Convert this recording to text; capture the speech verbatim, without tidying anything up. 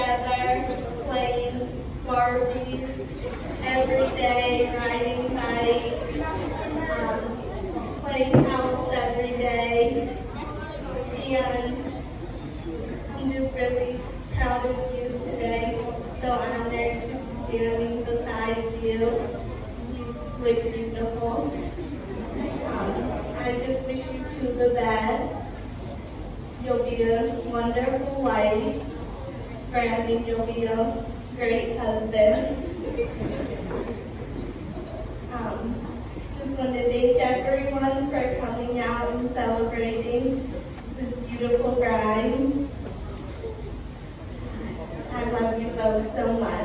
together, playing Barbies every day, riding bikes, um, playing house every day. And I'm just really proud of you today. So honored to be standing beside you. You look beautiful. Um, I just wish you two the best. You'll be a wonderful wife. Brandon, you'll be a great husband. Um, just want to thank everyone for coming out and celebrating this beautiful bride. I love you both so much.